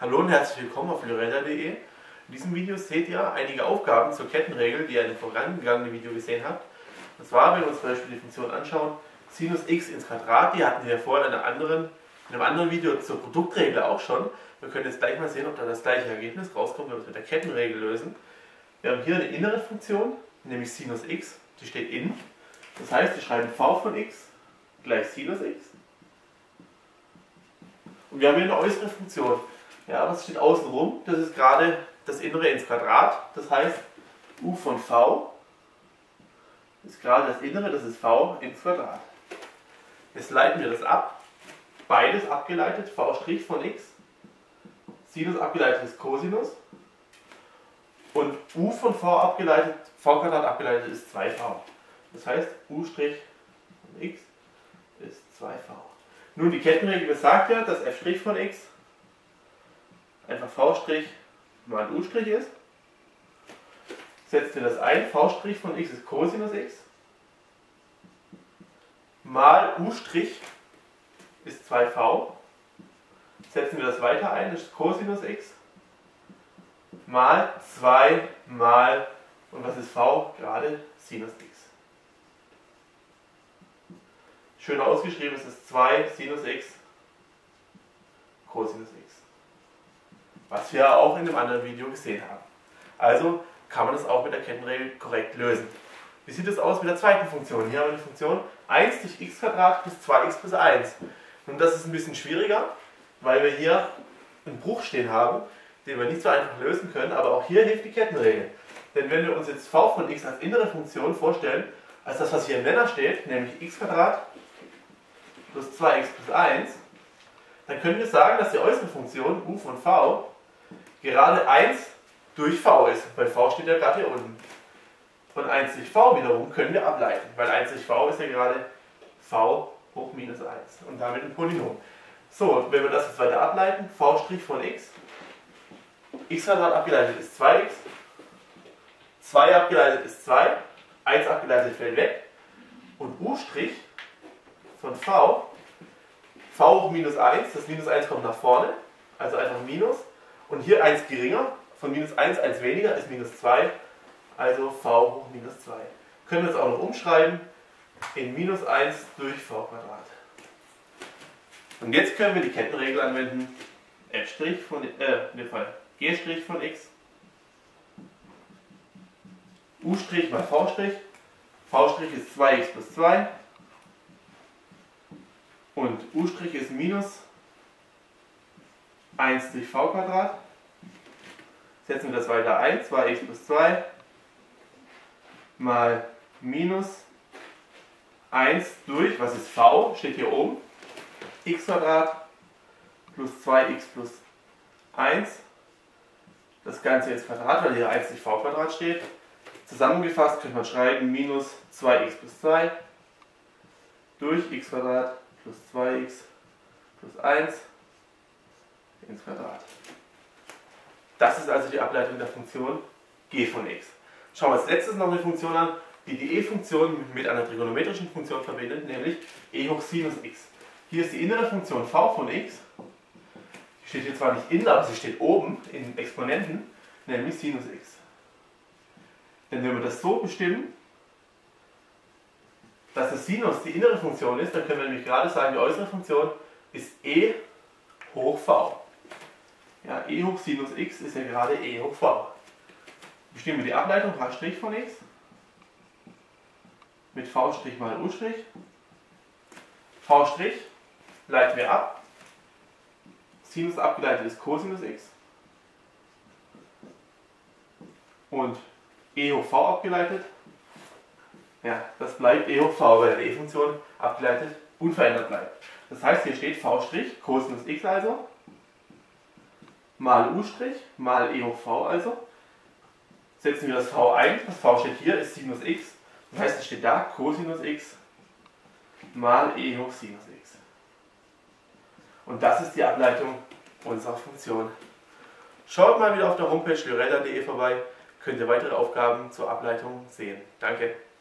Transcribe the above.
Hallo und herzlich willkommen auf loretta.de. In diesem Video seht ihr einige Aufgaben zur Kettenregel, die ihr in dem vorangegangenen Video gesehen habt. Und zwar, wenn wir uns zum Beispiel die Funktion anschauen, Sinus x ins Quadrat, die hatten wir vorher in einem anderen Video zur Produktregel auch schon. Wir können jetzt gleich mal sehen, ob da das gleiche Ergebnis rauskommt, wenn wir es mit der Kettenregel lösen. Wir haben hier eine innere Funktion, nämlich Sinus x, die steht innen. Das heißt, wir schreiben v von x gleich Sinus x. Und wir haben hier eine äußere Funktion. Ja, was steht außen rum? Das ist gerade das Innere ins Quadrat. Das heißt, u von v ist gerade das Innere, das ist v ins Quadrat. Jetzt leiten wir das ab. Beides abgeleitet, v' von x. Sinus abgeleitet ist Cosinus. Und u von v abgeleitet, v Quadrat abgeleitet ist 2v. Das heißt, u' von x ist 2v. Nun, die Kettenregel besagt ja, dass f' von x einfach v' mal u' ist. Setzen wir das ein, v' von x ist Cosinus x mal u' ist 2v. Setzen wir das weiter ein, das ist Cosinus x mal 2 mal, und was ist v? Gerade Sinus x. Schön ausgeschrieben ist es 2 Sinus x Cosinus x. Was wir auch in dem anderen Video gesehen haben. Also kann man das auch mit der Kettenregel korrekt lösen. Wie sieht es aus mit der zweiten Funktion? Hier haben wir eine Funktion 1 durch x plus 2x plus 1. Nun, das ist ein bisschen schwieriger, weil wir hier einen Bruch stehen haben, den wir nicht so einfach lösen können, aber auch hier hilft die Kettenregel. Denn wenn wir uns jetzt v von x als innere Funktion vorstellen, als das, was hier im Nenner steht, nämlich x plus 2x plus 1, dann können wir sagen, dass die äußere Funktion u von v gerade 1 durch v ist, weil v steht ja gerade hier unten. Von 1 durch v wiederum können wir ableiten, weil 1 durch v ist ja gerade v hoch minus 1 und damit ein Polynom. So, wenn wir das jetzt weiter ableiten, v' von x, x Quadrat abgeleitet ist 2x, 2 abgeleitet ist 2, 1 abgeleitet fällt weg und u' von v, v hoch minus 1, das minus 1 kommt nach vorne, also einfach Minus, und hier 1 geringer, von minus 1 1 weniger ist minus 2, also v hoch minus 2. Können wir es auch noch umschreiben in minus 1 durch v Quadrat. Und jetzt können wir die Kettenregel anwenden, g' von x, u' mal v', v' ist 2x plus 2 und u' ist minus 1 durch v Quadrat. Setzen wir das weiter ein, 2x plus 2 mal minus 1 durch, was ist v, steht hier oben, x Quadrat plus 2x plus 1, das Ganze ins Quadrat, weil hier 1 durch v Quadrat steht. Zusammengefasst könnte man schreiben minus 2x plus 2 durch x Quadrat plus 2x plus 1 ins Quadrat. Das ist also die Ableitung der Funktion g von x. Schauen wir als letztes noch eine Funktion an, die die e-Funktion mit einer trigonometrischen Funktion verbindet, nämlich e hoch Sinus x. Hier ist die innere Funktion v von x, die steht hier zwar nicht innen, aber sie steht oben in Exponenten, nämlich Sinus x. Denn wenn wir das so bestimmen, dass das Sinus die innere Funktion ist, dann können wir nämlich gerade sagen, die äußere Funktion ist e hoch v. Ja, e hoch Sinus x ist ja gerade e hoch v. Bestimmen wir die Ableitung h' von x mit v' mal u'. v' leiten wir ab. Sinus abgeleitet ist Cosinus x. Und e hoch v abgeleitet, ja, das bleibt e hoch v, weil die e-Funktion abgeleitet unverändert bleibt. Das heißt, hier steht v', Cosinus x also, mal u' mal e hoch v also. Setzen wir das v ein, das v steht hier, ist Sinus x. Das heißt, es steht da Cosinus x mal e hoch Sinus x. Und das ist die Ableitung unserer Funktion. Schaut mal wieder auf der Homepage loretta.de vorbei, könnt ihr weitere Aufgaben zur Ableitung sehen. Danke.